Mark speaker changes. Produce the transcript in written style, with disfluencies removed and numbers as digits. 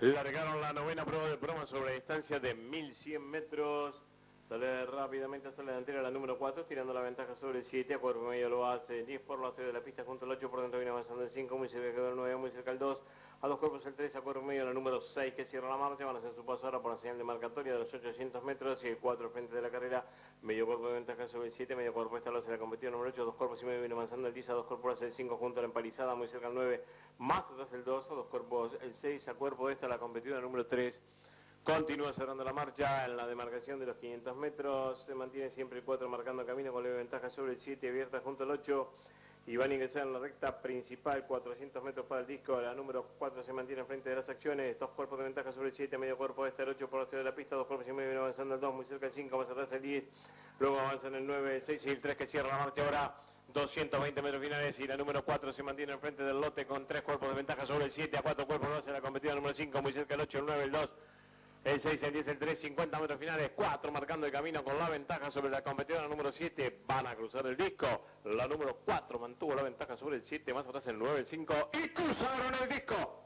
Speaker 1: Largaron la novena prueba de broma sobre la distancia de 1100 metros. Sale rápidamente hasta la delantera la número 4, tirando la ventaja sobre el 7. A cuerpo medio lo hace 10 por la 3 de la pista junto al 8. Por dentro viene avanzando el 5, muy cerca quedó el 9, muy cerca el 2. A 2 cuerpos el 3, a cuerpo medio la número 6 que cierra la marcha. Van a hacer su paso ahora por la señal de marcatoria de los 800 metros y el 4 frente de la carrera. Medio cuerpo de ventaja sobre el 7, medio cuerpo esta lo hace la competición número 8. 2 cuerpos y medio viene avanzando el 10, a 2 cuerpos hace el 5 junto a la empalizada, muy cerca el 9. Más atrás el 2, a 2 cuerpos el 6, a cuerpo esta la competidora número 3. Continúa cerrando la marcha en la demarcación de los 500 metros. Se mantiene siempre el 4 marcando camino con leve ventaja sobre el 7, abierta junto al 8. Y van a ingresar en la recta principal, 400 metros para el disco. La número 4 se mantiene frente de las acciones. 2 cuerpos de ventaja sobre el 7, medio cuerpo este, el 8 por los 3 de la pista. 2 cuerpos y medio viene avanzando el 2, muy cerca el 5, más atrás el 10. Luego avanzan el 9, el 6 y el 3 que cierra la marcha ahora. 220 metros finales y la número 4 se mantiene enfrente del lote con 3 cuerpos de ventaja sobre el 7. A 4 cuerpos lo hace la competidora número 5, muy cerca el 8, el 9, el 2. El 6, el 10, el 3, 50 metros finales, 4 marcando el camino con la ventaja sobre la competidora número 7. Van a cruzar el disco. La número 4 mantuvo la ventaja sobre el 7, más atrás el 9, el 5 y cruzaron el disco.